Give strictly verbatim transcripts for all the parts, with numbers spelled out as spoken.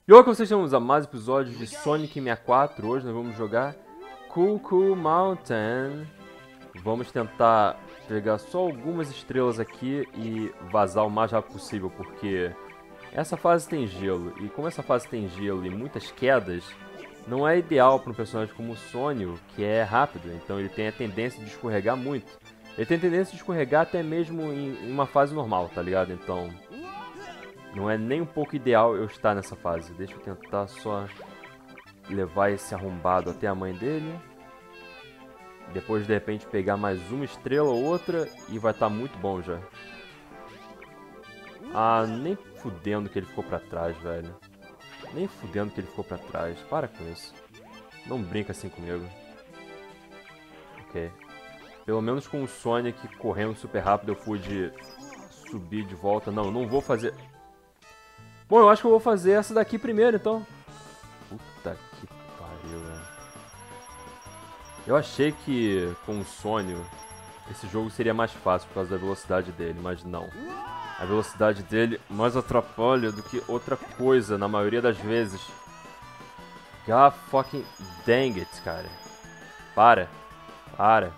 E olá, vocês estamos a mais episódios de Sonic sessenta e quatro. Hoje nós vamos jogar Cool Cool Mountain. Vamos tentar pegar só algumas estrelas aqui e vazar o mais rápido possível, porque essa fase tem gelo. E como essa fase tem gelo e muitas quedas, não é ideal para um personagem como o Sonic, que é rápido. Então ele tem a tendência de escorregar muito. Ele tem a tendência de escorregar até mesmo em uma fase normal, tá ligado? Então não é nem um pouco ideal eu estar nessa fase. Deixa eu tentar só levar esse arrombado até a mãe dele. Depois, de repente, pegar mais uma estrela ou outra e vai estar muito bom já. Ah, nem fudendo que ele ficou pra trás, velho. Nem fudendo que ele ficou pra trás. Para com isso. Não brinca assim comigo. Ok. Pelo menos com o Sonic correndo super rápido eu pude subir de volta. Não, não vou fazer... Bom, eu acho que eu vou fazer essa daqui primeiro, então. Puta que pariu, velho. Eu achei que com o Sonic esse jogo seria mais fácil por causa da velocidade dele, mas não. A velocidade dele mais atrapalha do que outra coisa na maioria das vezes. God fucking dang it, cara. Para. Para.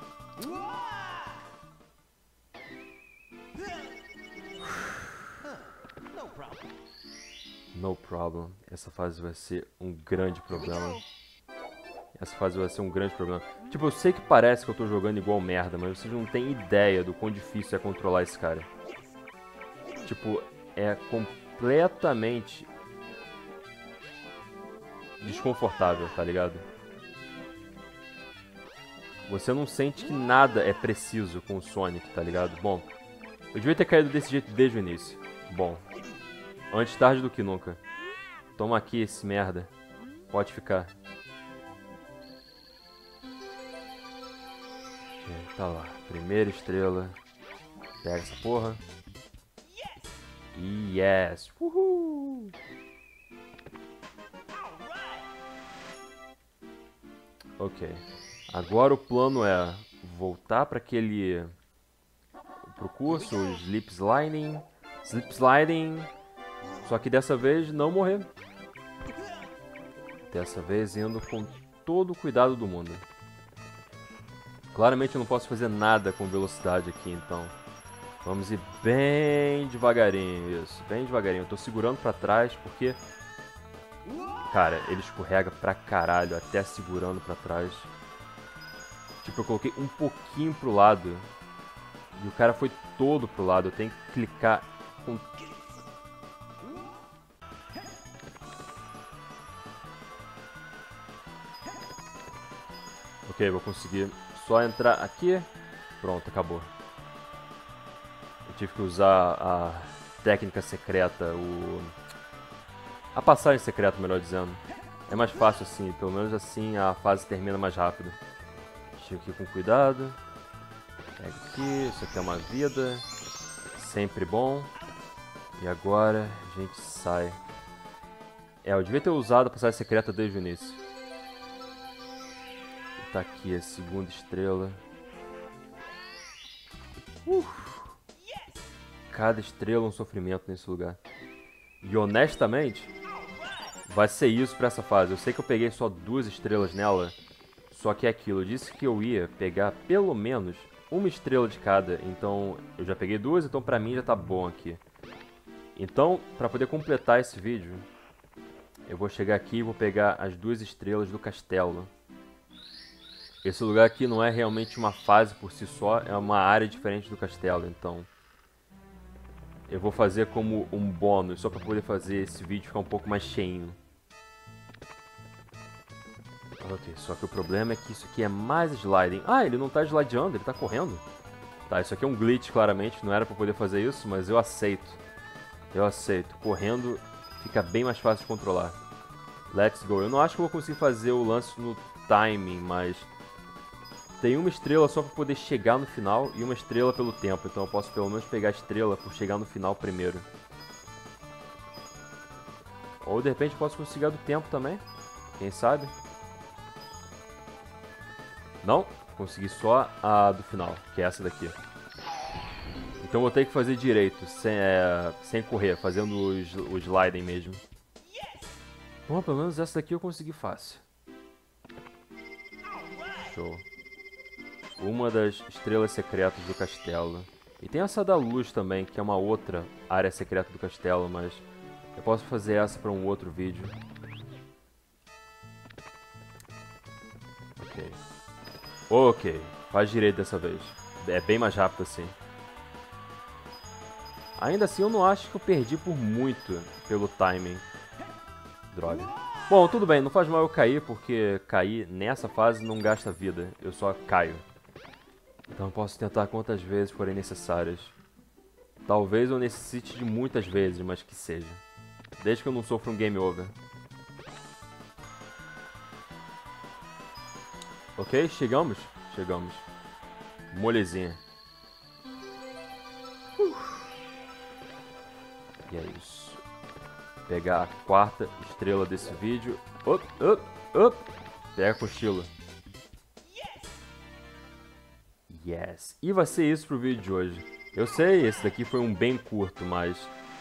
No problem. Essa fase vai ser um grande problema. Essa fase vai ser um grande problema. Tipo, eu sei que parece que eu tô jogando igual merda, mas vocês não têm ideia do quão difícil é controlar esse cara. Tipo, é completamente desconfortável, tá ligado? Você não sente que nada é preciso com o Sonic, tá ligado? Bom, eu devia ter caído desse jeito desde o início. Bom, antes tarde do que nunca. Toma aqui esse merda. Pode ficar. Ok, tá lá. Primeira estrela. Pega essa porra. Yes! Uhul! Ok. Agora o plano é voltar para aquele... pro curso, o Slip Sliding. Slip Sliding. Só que dessa vez não morrer. Dessa vez indo com todo o cuidado do mundo. Claramente eu não posso fazer nada com velocidade aqui, então vamos ir bem devagarinho, isso, bem devagarinho. Eu tô segurando pra trás porque, cara, ele escorrega pra caralho até segurando pra trás. Tipo, eu coloquei um pouquinho pro lado e o cara foi todo pro lado. Eu tenho que clicar com... Ok, vou conseguir só entrar aqui. Pronto, acabou. Eu tive que usar a técnica secreta, o... a passagem secreta, melhor dizendo. É mais fácil assim, pelo menos assim a fase termina mais rápido. Chego aqui com cuidado. Pega aqui, isso aqui é uma vida. Sempre bom. E agora a gente sai. É, eu devia ter usado a passagem secreta desde o início. Tá aqui a segunda estrela. Uf. Cada estrela um sofrimento nesse lugar. E honestamente, vai ser isso pra essa fase. Eu sei que eu peguei só duas estrelas nela. Só que é aquilo, eu disse que eu ia pegar pelo menos uma estrela de cada. Então, eu já peguei duas, então pra mim já tá bom aqui. Então, pra poder completar esse vídeo, eu vou chegar aqui e vou pegar as duas estrelas do castelo. Esse lugar aqui não é realmente uma fase por si só, é uma área diferente do castelo, então eu vou fazer como um bônus, só pra poder fazer esse vídeo ficar um pouco mais cheinho. Ok, só que o problema é que isso aqui é mais sliding. Ah, ele não tá slideando, ele tá correndo. Tá, isso aqui é um glitch claramente, não era pra poder fazer isso, mas eu aceito. Eu aceito, correndo fica bem mais fácil de controlar. Let's go. Eu não acho que eu vou conseguir fazer o lance no timing, mas... tem uma estrela só para poder chegar no final e uma estrela pelo tempo. Então eu posso pelo menos pegar a estrela por chegar no final primeiro. Ou de repente posso conseguir a do tempo também. Quem sabe? Não, consegui só a do final, que é essa daqui. Então eu vou ter que fazer direito, sem, é, sem correr, fazendo o, o sliding mesmo. Bom, pelo menos essa daqui eu consegui fácil. Show. Uma das estrelas secretas do castelo. E tem essa da luz também, que é uma outra área secreta do castelo, mas eu posso fazer essa para um outro vídeo. Ok. Ok, faz direito dessa vez. É bem mais rápido assim. Ainda assim, eu não acho que eu perdi por muito pelo timing. Droga. Bom, tudo bem, não faz mal eu cair, porque cair nessa fase não gasta vida. Eu só caio. Então eu posso tentar quantas vezes forem necessárias. Talvez eu necessite de muitas vezes, mas que seja. Desde que eu não sofra um game over. Ok, chegamos? Chegamos. Molezinha. Uh. E é isso. Pegar a quarta estrela desse vídeo. Op, op, op. Pega a cochila. Yes. E vai ser isso pro vídeo de hoje. Eu sei, esse daqui foi um bem curto, mas...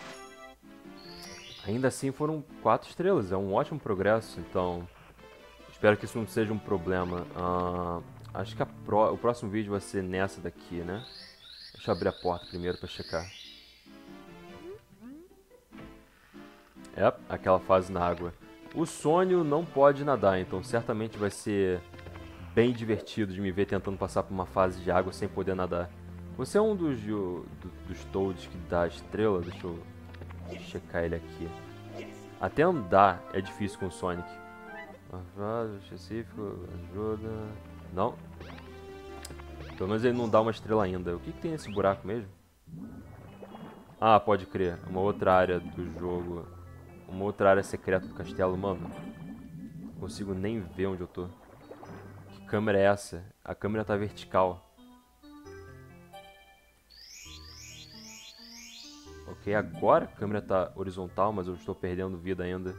ainda assim foram quatro estrelas. É um ótimo progresso, então... espero que isso não seja um problema. Uh, acho que a pro... o próximo vídeo vai ser nessa daqui, né? Deixa eu abrir a porta primeiro pra checar. É, aquela fase na água. O sonho não pode nadar, então certamente vai ser bem divertido de me ver tentando passar por uma fase de água sem poder nadar. Você é um dos, do, dos Toads que dá estrela? Deixa eu checar ele aqui. Até andar é difícil com o Sonic. Marvado, específico, ajuda... não. Pelo menos ele não dá uma estrela ainda. O que, que tem nesse buraco mesmo? Ah, pode crer. Uma outra área do jogo. Uma outra área secreta do castelo. Mano, não consigo nem ver onde eu tô. Que câmera é essa? A câmera tá vertical. Ok, agora a câmera tá horizontal, mas eu estou perdendo vida ainda.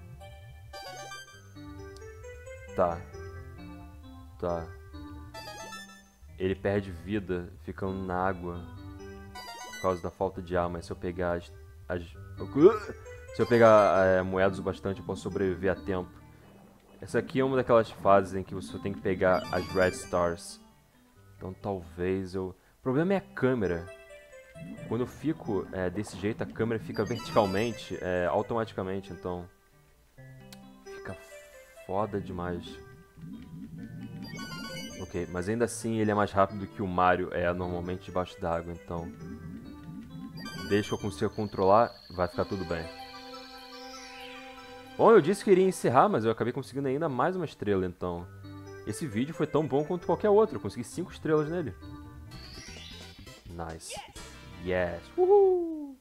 Tá. Tá. Ele perde vida ficando na água por causa da falta de ar, mas se eu pegar as... as... se eu pegar é, moedas o bastante, eu posso sobreviver a tempo. Essa aqui é uma daquelas fases em que você tem que pegar as Red Stars. Então talvez eu... o problema é a câmera. Quando eu fico é, desse jeito, a câmera fica verticalmente, é, automaticamente, então... fica foda demais. Ok, mas ainda assim ele é mais rápido que o Mario é normalmente debaixo d'água, então... desde que eu consiga controlar, vai ficar tudo bem. Bom, eu disse que iria encerrar, mas eu acabei conseguindo ainda mais uma estrela, então... esse vídeo foi tão bom quanto qualquer outro, eu consegui cinco estrelas nele. Nice. Yes. Uhul!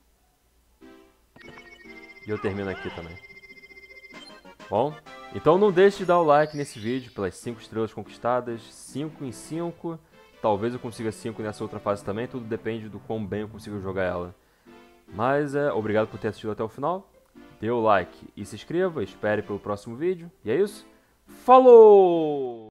E eu termino aqui também. Bom, então não deixe de dar o like nesse vídeo pelas cinco estrelas conquistadas. cinco em cinco. Talvez eu consiga cinco nessa outra fase também, tudo depende do quão bem eu consigo jogar ela. Mas é, obrigado por ter assistido até o final. Dê o like e se inscreva, espere pelo próximo vídeo. E é isso. Falou!